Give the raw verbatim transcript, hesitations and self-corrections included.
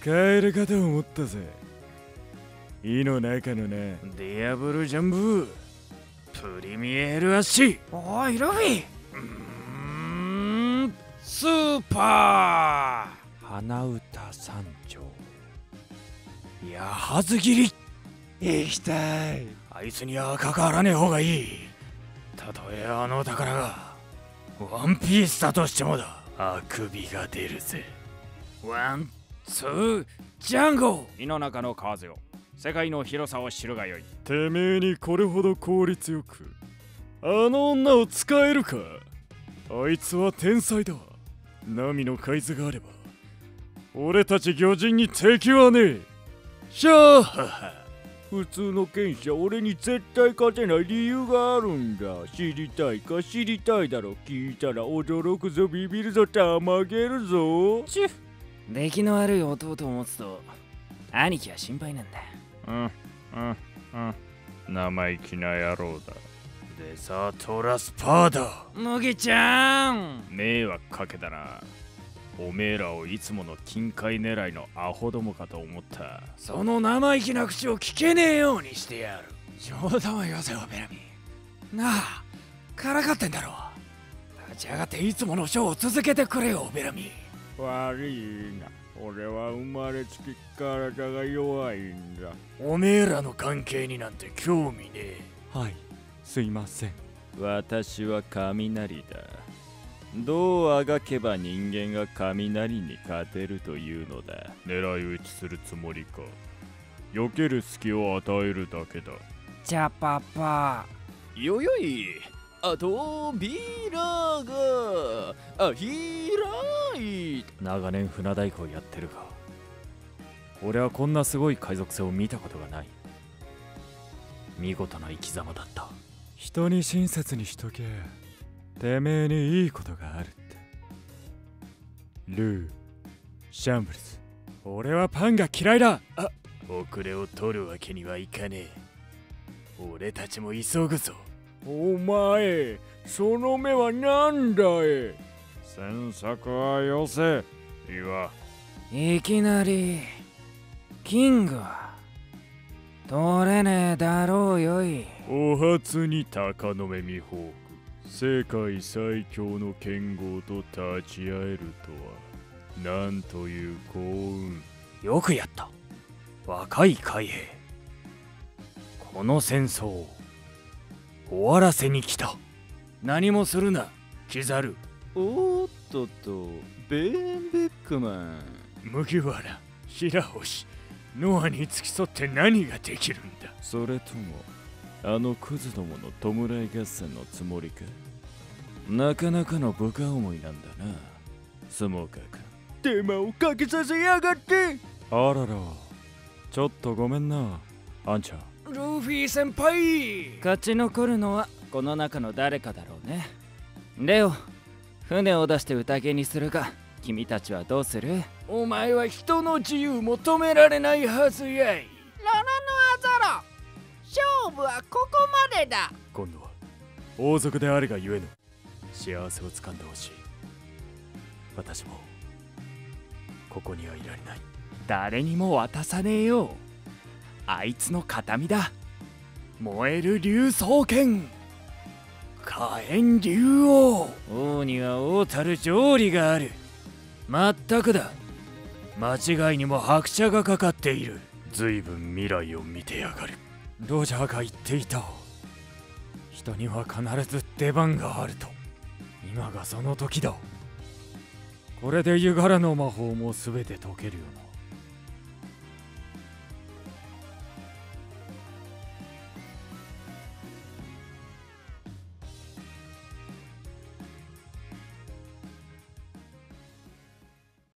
帰るかと思ったぜ。胃の中のな、ディアブルジャンブプリミエルアッシー。 おいルフィ、 うーんスーパー花歌三丁。いやはず切り行きたい。 あいつには関わらねえ方がいい。たとえあの宝がワンピースだとしてもだ。あくびが出るぜ。ワンツージャンゴ。 胃の中の風よ、世界の広さを知るがよい。 てめえにこれほど効率よくあの女を使えるか。あいつは天才だ。ナミの海図があれば俺たち魚人に敵はねえ。シャーハハ。普通の剣士は俺に絶対勝てない理由があるんだ。知りたいか。知りたいだろ。聞いたら驚くぞ、ビビるぞ、たまげるぞ。 チュッ、出来の悪い弟を持つと兄貴は心配なんだ。 うんうんうん生意気な野郎だ。 デザートラスパーだ。 麦ちゃん、 迷惑かけたな。おめえらをいつもの金塊狙いのアホどもかと思った。 その生意気な口を聞けねえようにしてやる。 冗談はよせよベラミ。なあ、からかってんだろ。立ち上がっていつものショーを続けてくれよベラミ。 悪いな、俺は生まれつき体が弱いんだ。おめえらの関係になんて興味ねえ。はい、すいません。 私は雷だ。どうあがけば人間が雷に勝てるというのだ。狙い撃ちするつもりか。避ける隙を与えるだけだ。 じゃパパ。 よよい、あとビラがあひらい。 長年船太鼓をやってるが、俺はこんなすごい海賊船を見たことがない。見事な生き様だった。人に親切にしとけ。てめえにいいことがあるって。ルー、シャンブルズ、俺はパンが嫌いだ。あ、遅れを取るわけにはいかねえ。俺たちも急ぐぞ。お前、その目はなんだい。 詮索はよせ。岩。 いきなりキング取れねえだろうよい。 お初に鷹の目ミホーク、世界最強の剣豪と立ち会えるとは、なんという幸運。よくやった、若い海兵。この戦争を終わらせに来た。何もするな、キザル。 おっとっと、ベーン・ベックマン。 麦わら、平星、ノアに付き添って何ができるんだ。 それともあのクズどもの弔い合戦のつもりか。なかなかの部下思いなんだな、スモーカー君。 手間をかけさせやがって。あらら、ちょっとごめんな、あんちゃん。 ルフィ先輩、勝ち残るのはこの中の誰かだろうね。レオ、船を出して宴にするが、君たちはどうする？ お前は人の自由も止められないはずやい。 ロロノアゾロ、勝負はここまでだ。 今度は王族であるがゆえの幸せをつかんでほしい。私もここにはいられない。誰にも渡さねえよ。あいつの形見だ。燃える竜双剣、火炎竜王。王には王たる条理がある。まったくだ、間違いにも拍車がかかっている。随分未来を見てやがる。ロジャーが言っていた、人には必ず出番があると。今がその時だ。これで湯柄の魔法も全て解けるよな。